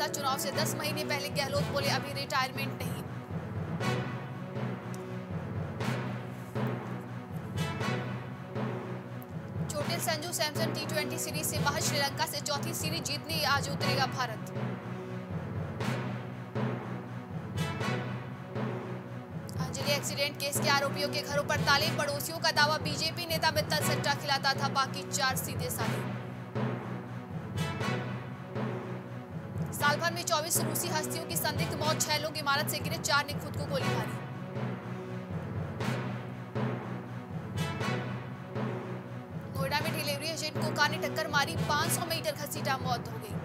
फैसला। चुनाव से 10 महीने पहले गहलोत बोले अभी रिटायरमेंट नहीं। चोटिल संजू सैमसन T20 सीरीज से बाहर। श्रीलंका से चौथी सीरीज जीतने आज उतरेगा भारत। अंजलि एक्सीडेंट केस के आरोपियों के घरों पर ताले। पड़ोसियों का दावा बीजेपी नेता मित्तल सट्टा खिलाता था, बाकी 4 सीधे साधे। साल भर में 24 रूसी हस्तियों की संदिग्ध मौत। 6 लोग इमारत से गिरे, 4 ने खुद को गोली मारी। नोएडा में डिलीवरी एजेंट को कार ने टक्कर मारी, 500 मीटर घसीटा, मौत हो गई।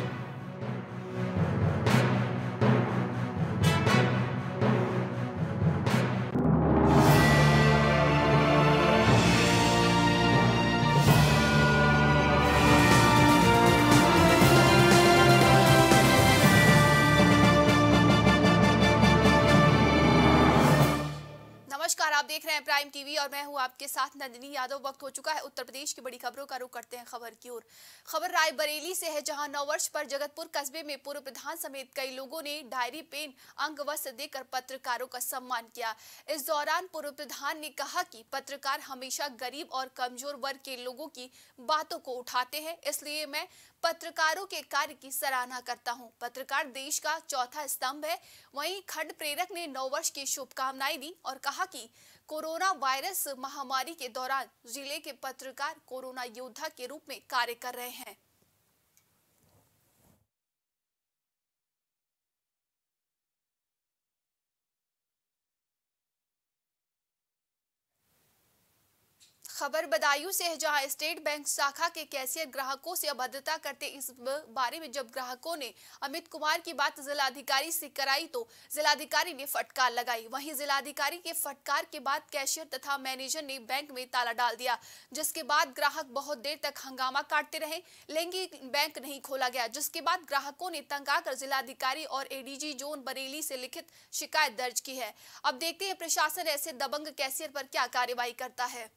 आप देख रहे हैं प्राइम टीवी और मैं हूं आपके साथ नंदिनी यादव। वक्त हो चुका है उत्तर प्रदेश की बड़ी खबरों का रुख करते हैं खबर की ओर। खबर रायबरेली से है, जहां 9 वर्ष पर जगतपुर कस्बे में पूर्व प्रधान समेत कई लोगों ने डायरी पेन अंगवस्त्र देकर पत्रकारों का सम्मान किया। इस दौरान पूर्व प्रधान ने कहा कि पत्रकार हमेशा गरीब और कमजोर वर्ग के लोगों की बातों को उठाते हैं, इसलिए मैं पत्रकारों के कार्य की सराहना करता हूं। पत्रकार देश का चौथा स्तंभ है। वहीं खंड प्रेरक ने 9 वर्ष की शुभकामनाएं दी और कहा कि कोरोना वायरस महामारी के दौरान जिले के पत्रकार कोरोना योद्धा के रूप में कार्य कर रहे हैं। खबर बदायूं से है, जहां स्टेट बैंक शाखा के कैशियर ग्राहकों से अभद्रता करते इस बारे में जब ग्राहकों ने अमित कुमार की बात जिलाधिकारी से कराई तो जिलाधिकारी ने फटकार लगाई। वहीं जिलाधिकारी के फटकार के बाद कैशियर तथा मैनेजर ने बैंक में ताला डाल दिया, जिसके बाद ग्राहक बहुत देर तक हंगामा काटते रहे, लेकिन बैंक नहीं खोला गया। जिसके बाद ग्राहकों ने तंग आकर जिलाधिकारी और एडीजी जोन बरेली से लिखित शिकायत दर्ज की है। अब देखते हैं प्रशासन ऐसे दबंग कैशियर पर क्या कार्रवाई करता है।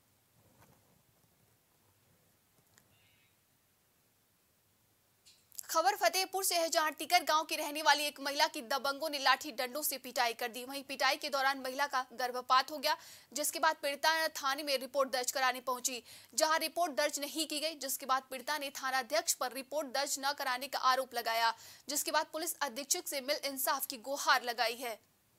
खबर फतेहपुर से है, जहां टिकर गांव की रहने वाली एक महिला की दबंगों ने लाठी डंडों से पिटाई कर दी। वहीं पिटाई के दौरान महिला का गर्भपात हो गया, जिसके बाद पीड़िता थाने में रिपोर्ट दर्ज कराने पहुंची, जहां रिपोर्ट दर्ज नहीं की गई। जिसके बाद पीड़िता ने थानाध्यक्ष पर रिपोर्ट दर्ज न कराने का आरोप लगाया, जिसके बाद पुलिस अधीक्षक से मिल इंसाफ की गुहार लगाई है।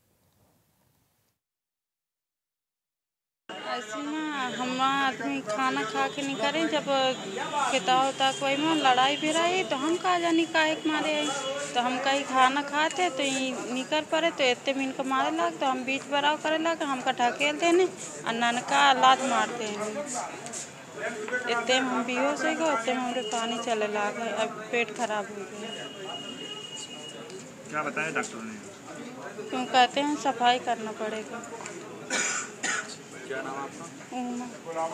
ऐसे ना हम आदमी खाना खा के नहीं करें, जब खेता होता कोई में लड़ाई भी रही तो हम कहा जानी काहे मारे आई, तो हम कहीं खाना खाते तो निकल पड़े तो इतने में इनको मारे लग, तो हम बीच बराव करे लगे, हमका ढकेल देने और ननका लात मारते हैं। इतने में हम बेहोश हो गए, इतने में हमारे पानी चले लगे, अब पेट खराब हो गया। क्या बताया डॉक्टर ने? क्यों कहते हैं सफाई करना पड़ेगा। क्या नाम आपका?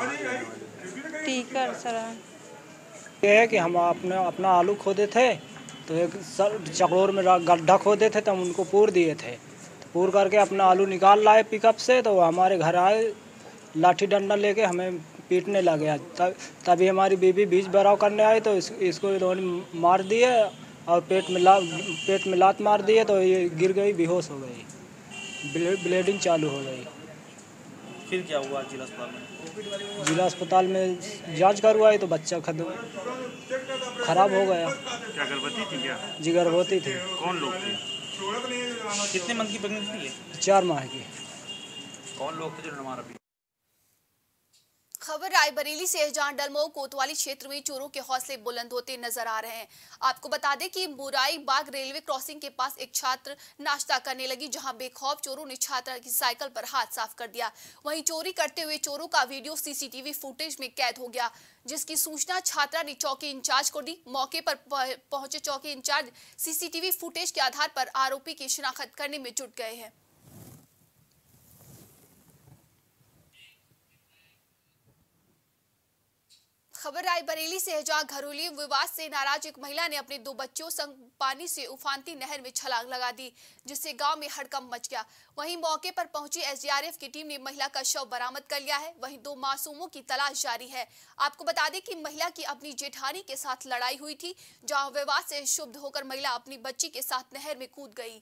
टीकर सराय। ये है कि हम अपना आलू खोदे थे तो एक चकड़ोर में गड्ढा खोदे थे तो हम उनको पूर दिए थे, तो पूर करके अपना आलू निकाल लाए पिकअप से, तो वो हमारे घर आए लाठी डंडा लेके हमें पीटने लगे। तभी हमारी बीबी बीच बराव करने आई तो इसको इन्होंने मार दिए और पेट में लात मार दिए, तो ये गिर गई, बेहोश हो गई, ब्लीडिंग चालू हो गई। फिर क्या हुआ जिला अस्पताल में? जिला अस्पताल में जांच करवाई तो बच्चा खराब हो गया। क्या गर्भवती थी क्या? जी गर्भवती थी। कौन लोग थे? कितने मंथ की प्रेगनेंसी थी? 4 माह की। कौन लोग थे जो मारा? खबर रायबरेली से है, जहां डलमऊ कोतवाली क्षेत्र में चोरों के हौसले बुलंद होते नजर आ रहे हैं। आपको बता दें कि बुराई बाग रेलवे क्रॉसिंग के पास एक छात्र नाश्ता करने लगी, जहां बेखौफ चोरों ने छात्रा की साइकिल पर हाथ साफ कर दिया। वहीं चोरी करते हुए चोरों का वीडियो सीसीटीवी फुटेज में कैद हो गया, जिसकी सूचना छात्रा ने चौकी इंचार्ज को दी। मौके पर पहुंचे चौकी इंचार्ज सीसीटीवी फुटेज के आधार पर आरोपी की शिनाख्त करने में जुट गए हैं। खबर रायबरेली से है, जहां घरेलू विवाद से नाराज एक महिला ने अपने 2 बच्चों संग पानी से उफानती नहर में छलांग लगा दी, जिससे गांव में हड़कंप मच गया। वहीं मौके पर पहुंची एसडीआरएफ की टीम ने महिला का शव बरामद कर लिया है। वहीं 2 मासूमों की तलाश जारी है। आपको बता दें कि महिला की अपनी जेठानी के साथ लड़ाई हुई थी, जहाँ विवाद से क्षुब्ध होकर महिला अपनी बच्ची के साथ नहर में कूद गई।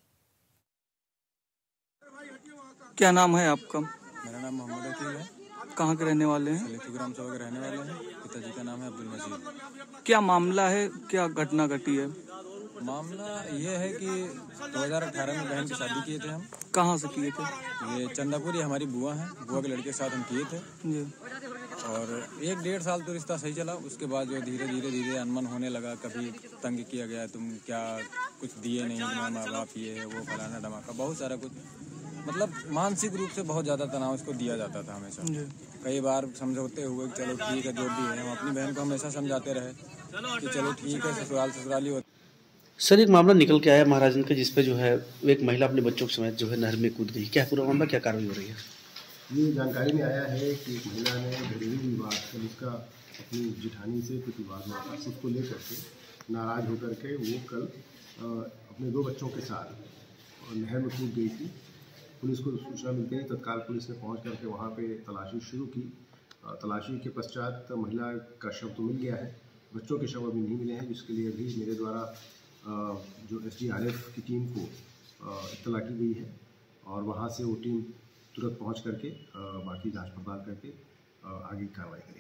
क्या नाम है आपका? मेरा नाम मोहम्मद अकील है। कहाँ के रहने वाले हैं? सलेखी ग्राम सभा के रहने वाले हैं। पिताजी का नाम है अब्दुल मजीद। क्या मामला है, क्या घटना घटी है? मामला ये है कि 2018 में बहन की शादी किए थे हम। कहाँ से किए थे? ये चंदापुर, ये हमारी बुआ है, बुआ के लड़के के साथ हम किए थे जी। और 1-1.5 साल तो रिश्ता सही चला। उसके बाद जो धीरे धीरे अनमन होने लगा। कभी तंग किया गया, तुम क्या कुछ दिए नहीं, तुम्हारे माँ बाप ये है वो फलाना धमाका, बहुत सारा कुछ, मतलब मानसिक रूप से बहुत ज़्यादा तनाव इसको दिया जाता था हमेशा। कई बार समझौते हुए चलो ठीक है जो भी है, हम अपनी बहन को हमेशा समझाते रहे कि चलो ठीक है, ससुराली होता। सर, एक मामला निकल के आया महाराजगंज का, जिसपे जो है एक महिला अपने बच्चों के समेत जो है नहर में कूद गई। क्या पूरा मामला, क्या कार्रवाई हो रही है? ये जानकारी में आया है कि एक महिला ने घरेलू विवाद कल उसका अपनी जेठानी से कुछ विवाद हुआ था, उसको लेकर के नाराज होकर के वो कल अपने 2 बच्चों के साथ नहर में कूद गई थी। पुलिस को सूचना मिलते ही तत्काल पुलिस ने पहुंच करके वहां पे तलाशी शुरू की। तलाशी के पश्चात महिला का शव तो मिल गया है, बच्चों के शव अभी नहीं मिले हैं, जिसके लिए अभी मेरे द्वारा जो एसडीआरएफ की टीम को इत्तला की गई है और वहां से वो टीम तुरंत पहुंच करके बाकी जांच पड़ताल करके आगे की कार्रवाई करेगी।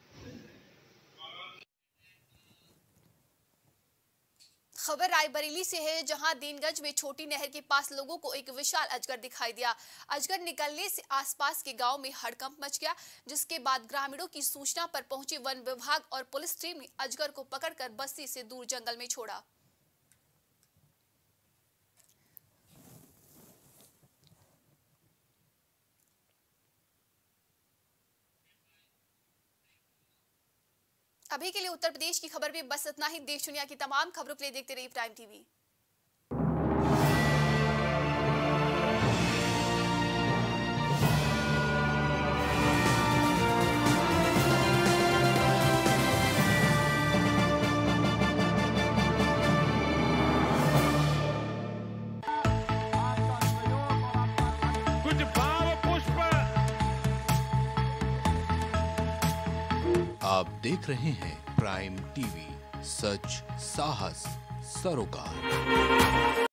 खबर रायबरेली से है, जहां दीनगंज में छोटी नहर के पास लोगों को एक विशाल अजगर दिखाई दिया। अजगर निकलने से आसपास के गांव में हड़कंप मच गया, जिसके बाद ग्रामीणों की सूचना पर पहुंची वन विभाग और पुलिस टीम ने अजगर को पकड़कर बस्ती से दूर जंगल में छोड़ा। अभी के लिए उत्तर प्रदेश की खबर में बस इतना ही। देश दुनिया की तमाम खबरों के लिए देखते रहिए प्राइम टीवी। कुछ भाव पुष्प। आप देख रहे हैं प्राइम टीवी, सच साहस सरोकार।